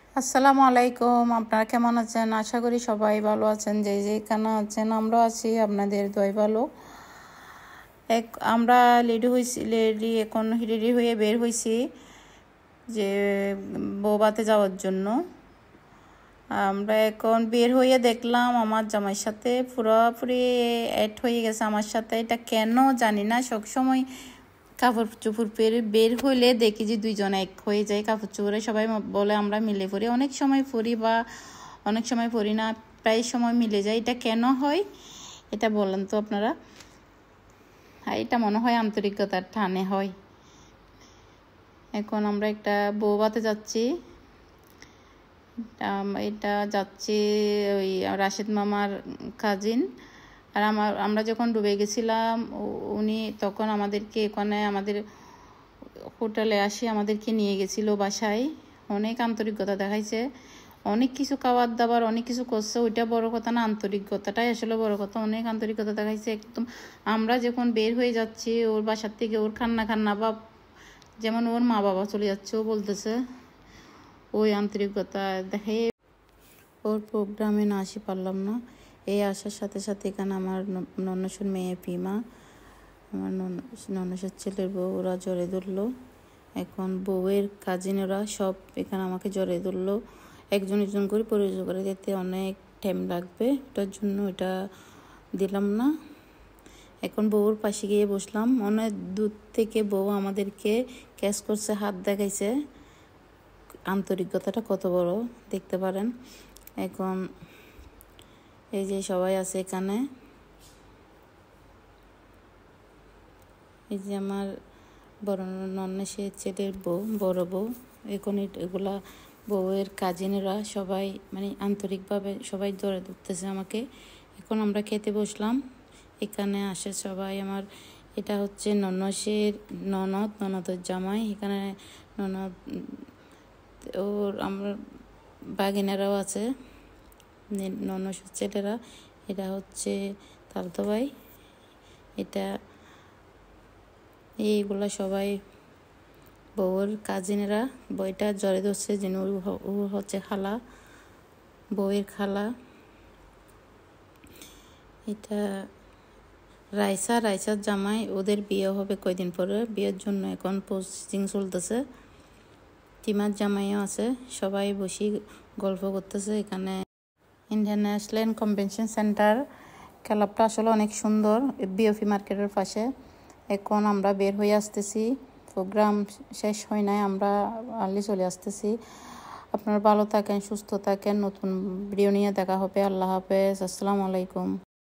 আসসালামু আলাইকুম। আপনারা কেমন আছেন? আশা করি সবাই ভালো আছেন। যেখানে আছেন আমরাও আছি, আপনাদের দোয়ায় ভালো। আমরা এখন রেডি হয়ে বের হয়েছি যে বৌবাতে যাওয়ার জন্য। আমরা এখন বের হয়ে দেখলাম আমার জামাইয়ের সাথে পুরোপুরি অ্যাড হয়ে গেছে আমার সাথে। এটা কেন জানি না, সবসময় কাপড় চোপড় বের হইলে দেখি যে দুইজন এক হয়ে যায় কাপড় চোপড়ে। সবাই বলে আমরা মিলে পড়ি, অনেক সময় পড়ি বা অনেক সময় পড়ি না, প্রায় সময় মিলে যায়। এটা কেন হয় এটা বলেন তো আপনারা? এটা মনে হয় আন্তরিকতার টানে হয়। এখন আমরা একটা বৌভাতে যাচ্ছি। এটা যাচ্ছি ওই রাশেদ মামার কাজিন। আর আমরা যখন ডুবে গেছিলাম উনি তখন আমাদেরকে এখানে আমাদের হোটেলে আসি আমাদেরকে নিয়ে গেছিল বাসায়। অনেক আন্তরিকতা দেখাইছে, অনেক কিছু খাবার দাবার অনেক কিছু করছে। ওইটা বড় কথা না, আন্তরিকতাটাই আসলে বড় কথা। অনেক আন্তরিকতা দেখাইছে একদম। আমরা যখন বের হয়ে যাচ্ছি ওর বাসার থেকে, ওর খান্না বা যেমন ওর মা বাবা চলে যাচ্ছে, ও বলতেছে ওই আন্তরিকতা দেখে। ওর প্রোগ্রামে না আসি পারলাম না। এই আসার সাথে সাথে এখানে আমার ননসুর মেয়ে পিমা, আমার ননসের ছেলের বউ, ওরা জড়ে ধরলো। এখন বউয়ের কাজিনেরা সব এখানে আমাকে জড়ে ধরলো। একজন একজন করে পরিচয় করে দিতে অনেক টাইম লাগবে, ওটার জন্য এটা দিলাম না। এখন বউর পাশে গিয়ে বসলাম। অনেক দূর থেকে বউ আমাদেরকে ক্যাচ করছে, হাত দেখাইছে। আন্তরিকতাটা কত বড় দেখতে পারেন। এখন এই যে সবাই আছে এখানে, এই যে আমার বড় নন্নেশের ছেলের বউ, বড় বউ। এখন এগুলা বউয়ের কাজিনেরা সবাই মানে আন্তরিকভাবে সবাই ধরে ধরতেছে আমাকে। এখন আমরা খেতে বসলাম। এখানে আসে সবাই আমার, এটা হচ্ছে নন্নসের ননদের জামাই। এখানে ননদ ওর আমার বাগিনারাও আছে, ননসের ছেলেরা। এটা হচ্ছে তালতো ভাই। এটা এইগুলা সবাই বউয়ের কাজিনেরা। বইটা জড়ে ধরছে যেন ও হচ্ছে খালা, বউয়ের খালা। এটা রাইসার জামাই। ওদের বিয়ে হবে কয়দিন পরে, বিয়ের জন্য এখন প্রসেসিং চলতেছে। টিমার জামাইও আছে। সবাই বসে গল্প করতেছে। এখানে ইন্টারন্যাশনাল কনভেনশন সেন্টার ক্লাবটা আসলে অনেক সুন্দর, বিওপি মার্কেটের পাশে। এখন আমরা বের হয়ে আসতেছি, প্রোগ্রাম শেষ হয় নাই, আমরা আর্লি চলে আসতেছি। আপনারা ভালো থাকেন, সুস্থ থাকেন। নতুন ভিডিও নিয়ে দেখা হবে। আল্লাহ হাফেজ, আসসালামু আলাইকুম।